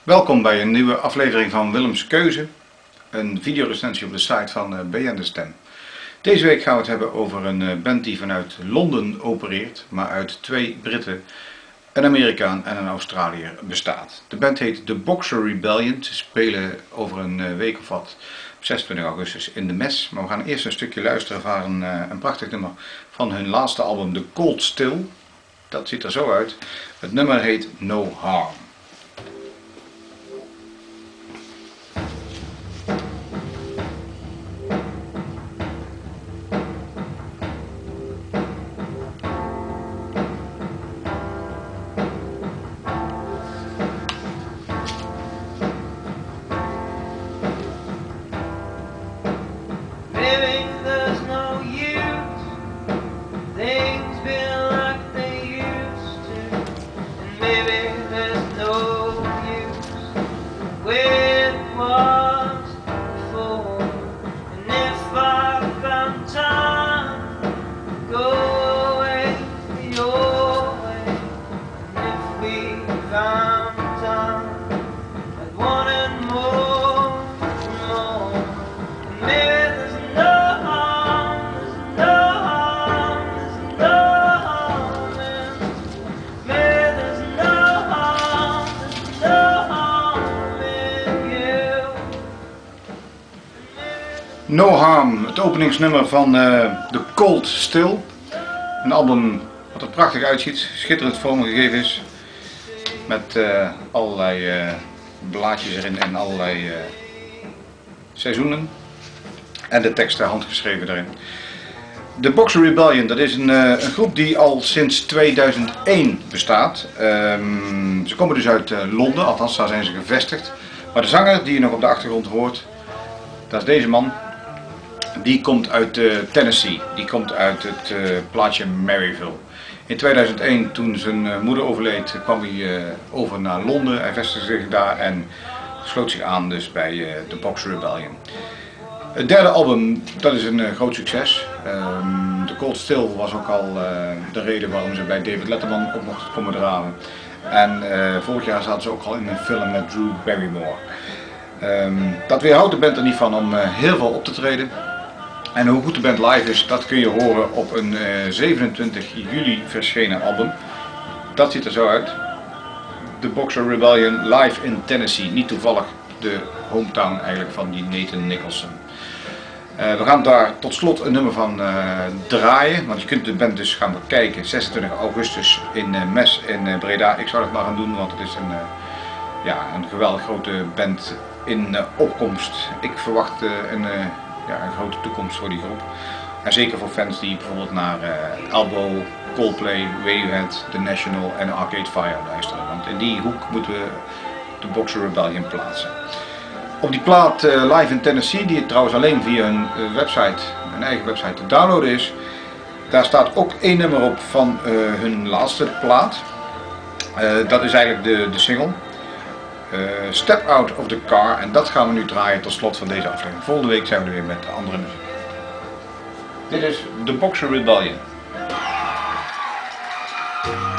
Welkom bij een nieuwe aflevering van Willems Keuze, een videorecensie op de site van BN De Stem. Deze week gaan we het hebben over een band die vanuit Londen opereert, maar uit twee Britten, een Amerikaan en een Australiër bestaat. De band heet The Boxer Rebellion. Ze spelen over een week of wat op 26 augustus in de Mes. Maar we gaan eerst een stukje luisteren van een prachtig nummer van hun laatste album The Cold Still. Dat ziet er zo uit. Het nummer heet No Harm. No Harm, het openingsnummer van The Cold Still. Een album wat er prachtig uitziet, schitterend vormgegeven is. Met allerlei blaadjes erin en allerlei seizoenen. En de teksten handgeschreven daarin. The Boxer Rebellion, dat is een groep die al sinds 2001 bestaat. Ze komen dus uit Londen, althans daar zijn ze gevestigd. Maar de zanger die je nog op de achtergrond hoort, dat is deze man. Die komt uit Tennessee, die komt uit het plaatsje Maryville. In 2001, toen zijn moeder overleed, kwam hij over naar Londen. Hij vestigde zich daar en sloot zich aan dus bij The Boxer Rebellion. Het derde album, dat is een groot succes. The Cold Still was ook al de reden waarom ze bij David Letterman op mochten komen draven. En vorig jaar zaten ze ook al in een film met Drew Barrymore. Dat weerhoudt de band er niet van om heel veel op te treden. En hoe goed de band live is, dat kun je horen op een 27 juli verschenen album. Dat ziet er zo uit. The Boxer Rebellion live in Tennessee. Niet toevallig de hometown eigenlijk van die Nathan Nicholson. We gaan daar tot slot een nummer van draaien. Want je kunt de band dus gaan bekijken 26 augustus in Mes in Breda. Ik zou dat maar gaan doen, want het is een geweldig grote band in opkomst. Ik verwacht een grote toekomst voor die groep. En zeker voor fans die bijvoorbeeld naar Elbow, Coldplay, Radiohead, The National en Arcade Fire luisteren. Want in die hoek moeten we de Boxer Rebellion plaatsen. Op die plaat live in Tennessee, die trouwens alleen via hun eigen website te downloaden is, daar staat ook één nummer op van hun laatste plaat. Dat is eigenlijk de single. Step Out of the Car, en dat gaan we nu draaien tot slot van deze aflevering. Volgende week zijn we er weer met andere muziek. Dit is The Boxer Rebellion.